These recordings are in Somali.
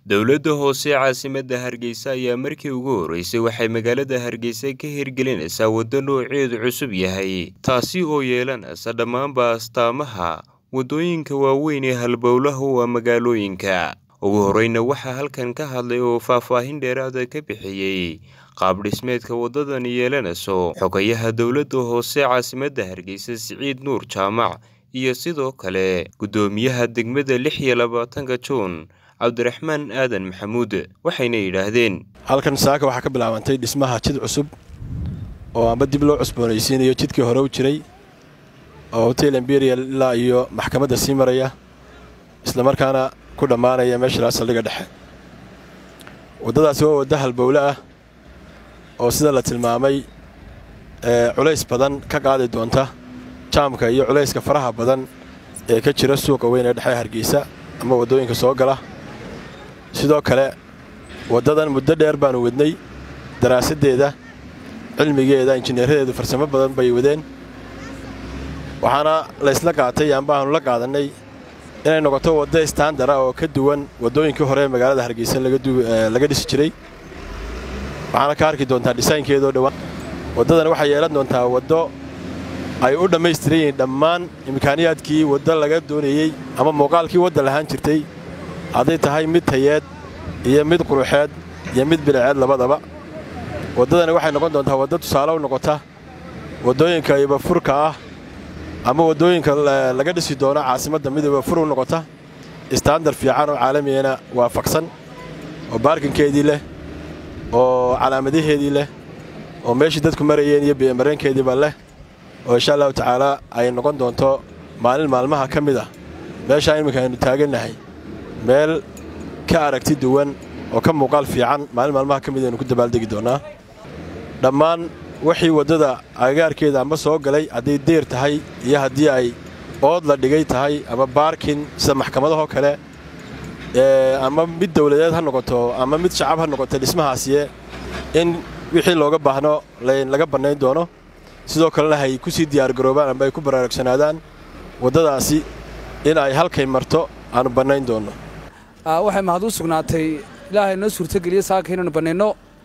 dowladda hoose caasimadda Hargeysa ayaa markii ugu horeysay waxay magaalada Hargeysa ka hirgelinaysaa waddo nooceedu cusub yahay taasi oo yeelanaysa dhammaanba astaamaha waddooyinka waaweyn ee halbowlaha waa magaalooyinka. ugu horeyna waxaa halkan ka hadlay oo faahfaahin dheeraad ah ka bixiyay qaab dhismeedka waddadan yeelanayso xogayaha dowladda hoose caasimadda Hargeysa Siciid Nuur Jaamac iyo sidoo kale gudoomiyaha degmada 26 Juun Cabdiraxmaan Aadan Maxamuud waxayna yiraahdeen halkan saaka waxa ka bilaabantay dhismaha jid cusub oo amba dib loo cusboonaysiinayo jidkii hore u jiray oo Hotel Imperial ilaa iyo maxkamadda sii maraya isla markaana ku dhamaanaya meesha saldhigga dhexe. Waddadaasi waa waddo halbowle ah oo sida la tilmaamay culays badan ka qaadi doonta jaamka iyo culayska faraha badan ee ka jira suuqa weyn ee dhexe Hargeysa ama waddooyinka soo gala. sidoo kale waddadan muddo dheer baan wadnay daraasadeeda cilmigeeda injineeradeedu farsamo badan bay wadeen waxaana la isla qaatay aan la qaadanay inay noqoto waddo standard ah oo ka duwan waddooyinkii hore ee magaalada Hargeysa laga dhisi jiray. waxaana ka arki doontaa design-keedu dhawaan waddadan waxay yeelan doontaa waddo ay u dhameystireen dhammaan imkaaniyaadkii waddo laga doonayay ama muuqaalkii wadda lahaan jirtay haday tahay mid tayeed iyo mid quruxeed iyo mid bilaceed labadaba. waddadani waxay noqon doontaa waddo tusaale u noqota waddooyinka iba furka ah ama waddooyinka laga dhisi doono caasimadda midaba fur u noqota standard fiican oo caalamiyeena waafaqsan oo baarkinkeedii leh oo calaamadaheedii leh oo meeshii dadku marayeen iyo biyamareenkeediiba leh oo insha Allah tacaala ay noqon doonto maalmaha ka mid ah meesha iminka aynu taaganahay meel ka aragti duwan oo ka muuqaal fiican maalmaha ka mid ah ku dabaaldegi doonaa. dhammaan wixii waddada agaarkeeda ama soo galay haddii deer tahay iyo haddii ay ood la dhigay tahay ama baarkin sida maxkamadaha kale ama mid dawladeed ha noqoto ama mid shacab ha noqoto dhismahaasi in wixii looga baahno laga banayn doono sidoo kale ay ku sii diyaar garoobaan ama ay ku baraarugsanaadaan waddadaasi in ay halkay marto aanu banayn doono. waxay mahad u sugnaatay ilaahay noo suurtageliyay saaka inaynu banayno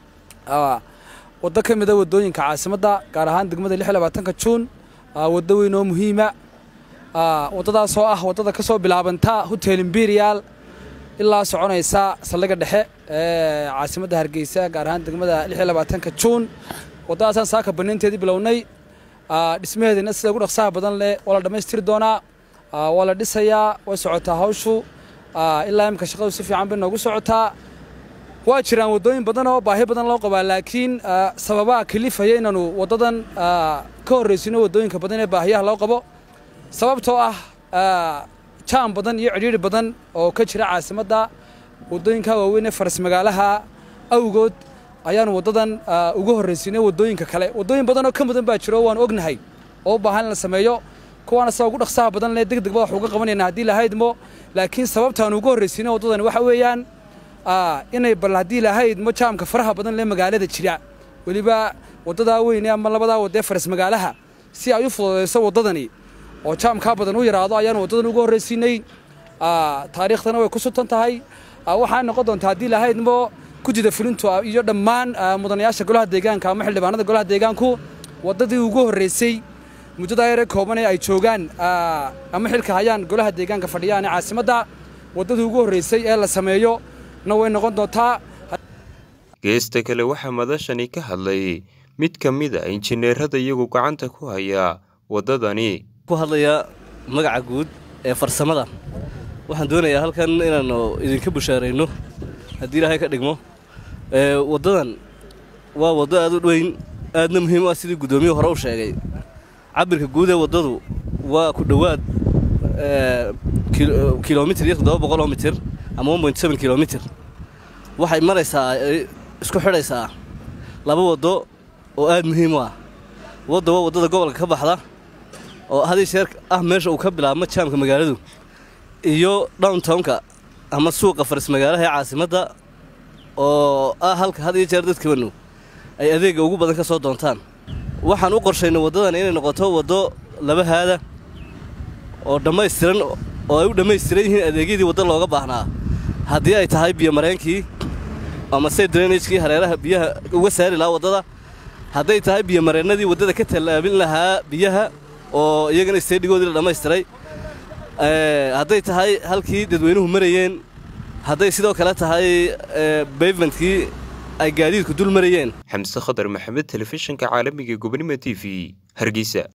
waddo ka mid ah waddooyinka caasimadda gaar ahaan degmada 26 Juun waddo weyn oo muhiima waddadaas oo ah waddada ka soo bilaabanta Hotel Imperial ilaa soconaysa saldhigga dhexe ee caasimadda Hargeysa gaar ahaan degmada 26 Juun. waddadaas saaka banaynteedii bilownay dhismaheedina sida ugu dhaqsaha badan leh wala dhameystiri doonaa wala dhisayaa way socotaa hawshu ilaa imka shaqadu si fiican bay noogu socotaa. waa jiraan waddooyin badan oo baahi badan loo qabaa laakiin sababaha kalifaya inaanu waddadan ka horeysino waddooyinka badan ee baahiyaha loo qabo sababtoo ah jaam badan iyo cidhiidhi badan oo ka jira caasimadda waddooyinka waaweyn ee faras magaalaha awgood ayaanu waddadan ugu horeysinay waddooyinka kale. waddooyin badan oo ka mudan baa jiro waan ognahay oo baahan la sameeyo kuwaana sida ugu dhaqsaha badan leh degdeg wax uga qabanayna haddii la haydmo laakiin sababtaan ugu horeysinay waddadan waxa weeyaan inay bal haddii la haydmo jaamka faraha badan leh magaalada jira waliba waddada weyn ama labada waddo ee faras magaalaha si ay u fududeyso waddadani oo jaamka badan u yaraado ayaan waddadan ugu horeysinay. taariikhdana way ku sutan tahay waxaan noqon doontaa haddii la haydmo gudida fulintu iyo dhammaan mudanayaasha golaha deegaanka ama xildhibaanada golaha deegaanku waddadii ugu horeysay muddada yar kooban ee ay joogaan ama xilka hayaan golaha deegaanka fadhiyaan ee caasimadda waddadii ugu horeysay ee la sameeyo na way noqon doontaa. geesta kale waxaa madashani ka hadlay mid ka mid ah injineerada iyagu gacanta ku haya waddadani ku hadlaya magaca guud ee farsamada waxaan doonayaa halkan inaanu idinka bushaareyno haddii ilaahay ka dhigmo waddadan waa waddo aad u dhoweyn aadna muhiim ah sidii gudoomiyuhu hore u sheegay. cabirka guud ee waddadu waa ku dhowaad kilomitir 700 mitir ama 1.7 kilomitir. waxay maraysaa isku xidhaysaa laba waddo oo aad muhiim u ah. waddo waa waddada gobolka ka baxda oo hadii sheer ah meesha uu ka bilaabmo jaamka magaaladu iyo downtown-ka ama suuqa faras magaalaha ee caasimadda oo halka hadii jeer dadkanu ay adeega ugu badan ka soo doontaan. waxaan u qorshaynay waddadan inay noqoto waddo laba haada oo dhammaystiran oo ay u dhammaystiran yihiin adeegyadii wadda looga baahnaa haddii ay tahay biyo mareenkii ama say drainage-kii hareeraha biyaha uga saari lahaa waddada hadday tahay biyo mareennadii waddada ka tallaabin lahaa biyaha oo iyagana steedigoodii la dhammaystiray hadday tahay halkii dadweynuhu marayeen hadday sidoo kale tahay bavementkii ay gaadiidku dul marayeen xamse khadar maxamed telefishinka caalamiga gobonimo TV Hargeysa